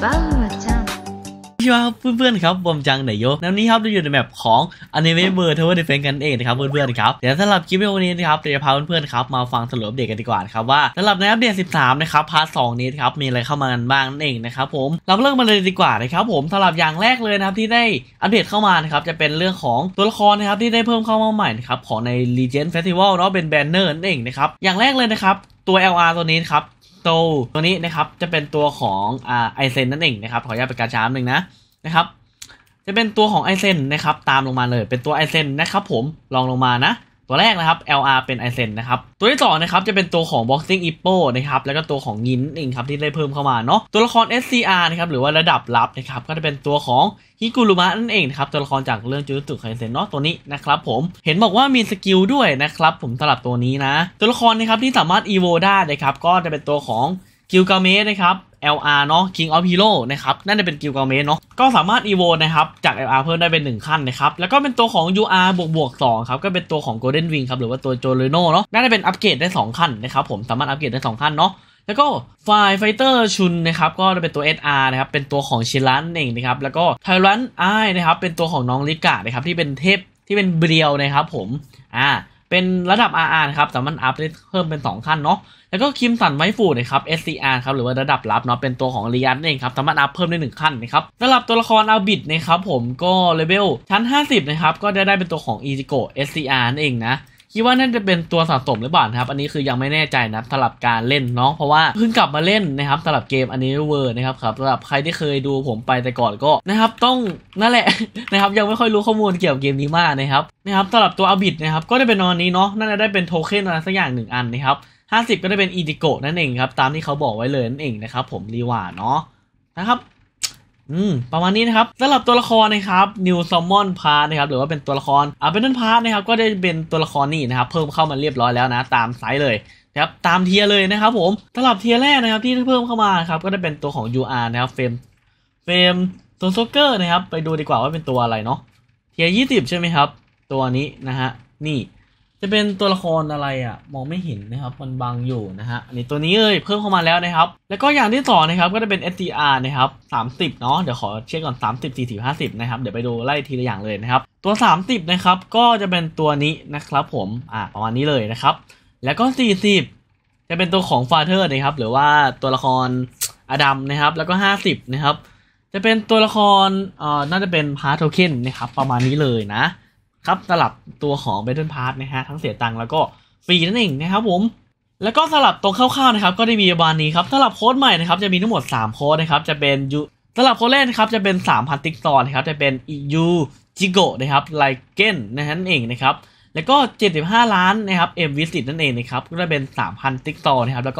ちゃんพี่ว่าเพื่อนๆครับบอมจังไหนโยแล้วนี้ครับเราอยู่ในแบบของอนิเมะเบอร์เทเวอร์ดิเฟนกันเองนะครับเพื่อนๆครับเดี๋ยวสำหรับคลิปวิดีโอนี้นะครับจะพาเพื่อนๆครับมาฟังสรุปอัปเดตกันดีกว่าครับว่าสำหรับในอัปเดต13นะครับพาร์ท2นี้ครับมีอะไรเข้ามากันบ้างนั่นเองนะครับผมเราเริ่มมาเลยดีกว่านะครับผมสำหรับอย่างแรกเลยนะครับที่ได้อัปเดตเข้ามานะครับจะเป็นเรื่องของตัวละครนะครับที่ได้เพิ่มเข้ามาใหม่นะครับของใน Legend Festival เนาะเป็นแบนเนอร์นั่นเองนะครับอย่างแรกเลยนะครับตัว LR ตัวนี้ครับตัวนี้นะครับจะเป็นตัวของไอเซนนั่นเองนะครับขออนุญาตเป็นการช้าหนึ่งนะครับจะเป็นตัวของไอเซนนะครับตามลงมาเลยเป็นตัวไอเซนนะครับผมลองลงมานะตัวแรกนะครับ LR เป็นไอเซนนะครับตัวที่2นะครับจะเป็นตัวของ Boxing Ippo นะครับแล้วก็ตัวของยินเองครับที่ได้เพิ่มเข้ามาเนาะตัวละคร SCR นะครับหรือว่าระดับลับนะครับก็จะเป็นตัวของฮิกุรุมะนั่นเองนะครับตัวละครจากเรื่องจูจูไคเซ็นเนาะตัวนี้นะครับผมเห็นบอกว่ามีสกิลด้วยนะครับผมสำหรับตัวนี้นะตัวละครนะครับที่สามารถ EVO ได้นะครับก็จะเป็นตัวของกิลกาเมสนะครับ LR เนาะ King of Hero นะครับนั่นจะเป็นกิลกาเมสเนาะก็สามารถ EVO นะครับจาก LR เพิ่มได้เป็น1ขั้นนะครับแล้วก็เป็นตัวของ UR บวก2ครับก็เป็นตัวของ Golden Wing ครับหรือว่าตัวโจเลโนเนาะน่าจะเป็นอัปเกรดได้2ขั้นนะครับผมสามารถอัปเกรดได้2ขั้นเนาะแล้วก็ไฟไฟเตอร์ชุนนะครับก็จะเป็นตัว SR นะครับเป็นตัวของชิรันเองนะครับแล้วก็ไทรันไอนะครับเป็นตัวของน้องลิกะนะครับที่เป็นเทพที่เป็นเบรียวนะครับผมเป็นระดับ RR นะครับสามารถอัพได้เพิ่มเป็น2ขั้นเนาะแล้วก็คิมสันไวฟูนะครับ SCR ครับหรือว่าระดับลับเนาะเป็นตัวของริยันเองครับสามารถอัพเพิ่มได้1ขั้นนะครับสำหรับตัวละครอาบิดนะครับผมก็เลเวลชั้น50นะครับก็จะได้เป็นตัวของอิจิโกะ SCR นั่นเองนะคิดว่าน่าจะเป็นตัวสะสมหรือเปล่าครับอันนี้คือยังไม่แน่ใจนะสำหรับการเล่นเนาะเพราะว่าเพิ่งกลับมาเล่นนะครับสำหรับเกมอันนี้เวอร์นะครับสำหรับใครที่เคยดูผมไปแต่ก่อนก็นะครับต้องนั่นแหละ นะครับยังไม่ค่อยรู้ข้อมูลเกี่ยวกับเกมนี้มากนะครับสำหรับตัวอาบิดนะครับก็ได้เป็นนอนนี้เนาะน่าจะได้เป็นโทเค็นอะไรสักอย่าง1อันนะครับ50ก็ได้เป็นอิจิโกะนั่นเองครับตามที่เขาบอกไว้เลยนั่นเองนะครับผมรีว่าเนาะนะครับประมาณนี้นะครับสำหรับตัวละครนะครับ New Summon Part นะครับหรือว่าเป็นตัวละครเป็นพาร์ทนะครับก็ได้เป็นตัวละครนี่นะครับเพิ่มเข้ามาเรียบร้อยแล้วนะตามไซส์เลยนะครับตามเทียร์เลยนะครับผมสำหรับเทียร์แรกนะครับที่เพิ่มเข้ามาครับก็ได้เป็นตัวของ UR นะครับเฟรมโซเกอร์นะครับไปดูดีกว่าว่าเป็นตัวอะไรเนาะเทียร์20ใช่ไหมครับตัวนี้นะฮะนี่จะเป็นตัวละครอะไรมองไม่เห็นนะครับมันบังอยู่นะฮะอันนี้ตัวนี้เลยเพิ่มเข้ามาแล้วนะครับแล้วก็อย่างที่2นะครับก็จะเป็น STR นะครับ30เนาะเดี๋ยวขอเช็คก่อน30 40 50นะครับเดี๋ยวไปดูไล่ทีละอย่างเลยนะครับตัว30นะครับก็จะเป็นตัวนี้นะครับผมประมาณนี้เลยนะครับแล้วก็40จะเป็นตัวของ Father นะครับหรือว่าตัวละครอดัมนะครับแล้วก็50นะครับจะเป็นตัวละครน่าจะเป็นพาร์ทโทเค็นนะครับประมาณนี้เลยนะครับสลับตัวของ Battle Pass นะฮะทั้งเสียตังค์แล้วก็ฟรีนั่นเองนะครับผมแล้วก็สลับตรงคร่าวๆนะครับก็ได้มีประมาณนี้ครับสลับโค้ดใหม่นะครับจะมีทั้งหมด3โค้ดนะครับจะเป็นสลับโค้ดแรกนะครับจะเป็น 3,000 ติ๊กซอนนะครับจะเป็นยูจิโกะนะครับไลเกนนั่นเองนะครับแล้วก็75ล้านนะครับเอ็มวิสิตนั่นเองนะครับก็จะเป็น 3,000 ติ๊กซอนนะครับแล้วก็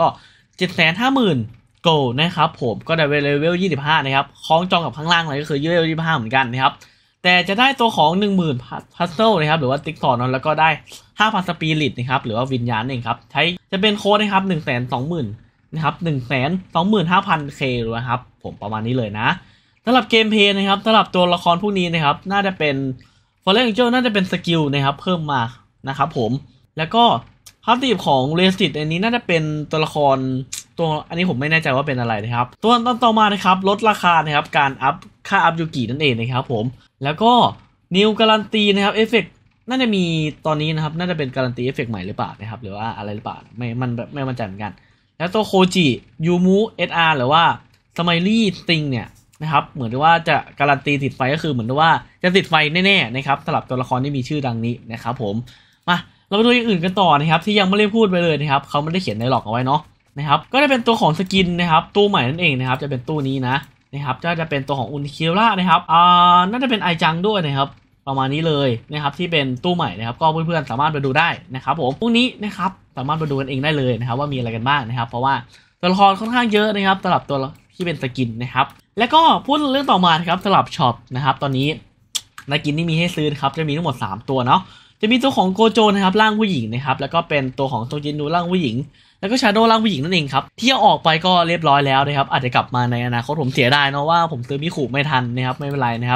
750,000 โกลนะครับผมก็ได้เลเวล25นะครับคล้องจองกับข้างล่างเลยก็คือเลเวล25เหมือนกันนะครับแต่จะได้ตัวของ 10,000 พัซเซิลนะครับหรือว่าติ๊กซอนแล้วก็ได้ 5,000 สปิริตนะครับหรือว่าวิญญาณเองครับใช้จะเป็นโค้ดนะครับ 120,000 นะครับ 125,000K นะครับผมประมาณนี้เลยนะสำหรับเกมเพลย์นะครับสำหรับตัวละครพวกนี้นะครับน่าจะเป็น Fallen Angel น่าจะเป็นสกิลนะครับเพิ่มมานะครับผมแล้วก็พาสซีฟของเรสิตอันนี้น่าจะเป็นตัวละครตัวอันนี้ผมไม่แน่ใจว่าเป็นอะไรนะครับตัวต่อมานะครับลดราคานะครับการอัพค่าอัพยูกินั่นเองนะครับผมแล้วก็นิวการันตีนะครับเอฟเฟกต์น่าจะมีตอนนี้นะครับน่าจะเป็นการันตีเอฟเฟกต์ใหม่หรือเปล่านะครับหรือว่าอะไรหรือเปล่าไม่มั่นใจเหมือนกันแล้วตัวโคจิยูมูเอสอาร์หรือว่าสไมลี่สติงเนี่ยนะครับเหมือนว่าจะการันตีติดไฟก็คือเหมือนว่าจะติดไฟแน่ๆนะครับสำหรับตัวละครที่มีชื่อดังนี้นะครับผมมาเราไปดูอย่างอื่นกันต่อนะครับที่ยังไม่ได้พูดไปเลยนะครับเขาไม่ได้เขียนในหลอกเอาไว้เนาะนะครับก็จะเป็นตัวของสกินนะครับตู้ใหม่นั่นเองนะครับจะเป็นตู้นี้นะครับจะเป็นตัวของอุนิคิร่านะครับน่าจะเป็นไอจังด้วยนะครับประมาณนี้เลยนะครับที่เป็นตู้ใหม่นะครับก็เพื่อนๆสามารถไปดูได้นะครับผมพวกนี้นะครับสามารถไปดูกันเองได้เลยนะครับว่ามีอะไรกันบ้างนะครับเพราะว่าตัวละครค่อนข้างเยอะนะครับสำหรับตัวที่เป็นสกินนะครับแล้วก็พูดเรื่องต่อมาครับสำหรับช็อปนะครับตอนนี้สกินที่มีให้ซื้อครับจะมีทั้งหมด3ตัวเนาะจะมีตัวของโกโจนะครับร่างผู้หญิงนะครับแล้วก็เป็นตัวของโตจินนูร่างผู้หญิงแล้วก็ชาโดว์ร่างผู้หญิงนั่นเองครับที่ออกไปก็เรียบร้อยแล้วนะครับอาจจะกลับมาในอนาคตผมเสียดายเนาะว่าผมซื้อมิคุไม่ทันนะครับไม่เป็นไรนะครับ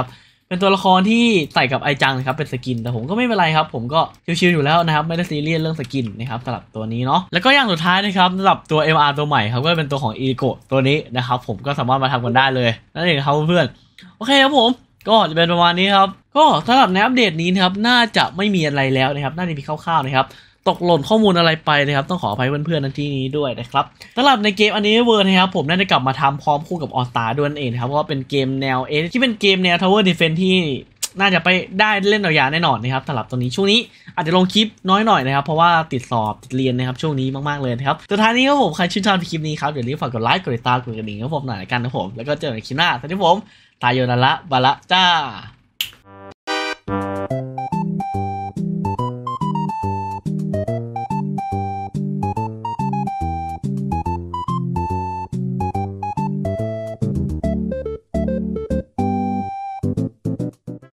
เป็นตัวละครที่ใส่กับไอจังนะครับเป็นสกินแต่ผมก็ไม่เป็นไรครับผมก็ชิวๆอยู่แล้วนะครับไม่ได้ซีเรียสเรื่องสกินนะครับสำหรับตัวนี้เนาะแล้วก็อย่างสุดท้ายนะครับสำหรับตัว MR ตัวใหม่ครับก็เป็นตัวของอีโกตัวนี้นะครับผมก็สามารถมาทำกันได้เลยนั่นเองครับเพื่อนโอเคครับผมก็จะเป็นประมาณนี้ครับก็สำหรับในอัปเดตนี้นะครับน่าจะไม่มีอะไรแล้วนะครับน่าจะมีคร่าวๆนะครับตกหล่นข้อมูลอะไรไปนะครับต้องขออภัยเพื่อนๆในที่นี้ด้วยนะครับสำหรับในเกมอันนี้เวอร์นะครับผมน่าจะกลับมาทำพร้อมคู่กับออสตาด้วยนั่นเองครับเพราะว่าเป็นเกมแนวที่เป็นเกมแนว Tower Defense ที่น่าจะไปได้เล่นยาวๆแน่นอนนะครับสำหรับตัวนี้ช่วงนี้อาจจะลงคลิปน้อยหน่อยนะครับเพราะว่าติดสอบติดเรียนนะครับช่วงนี้มากๆเลยนะครับสุดท้ายนี้ครับผมใครชื่นชอบคลิปนี้ครับอย่าลืมฝากกดไลค์กดติดตามกดกระดิ่งครับผมหน่อยกันนะผมแล้วก็เจอกันในคลิปหน้าสวัสดีผมตายโยนันละบาละจ้า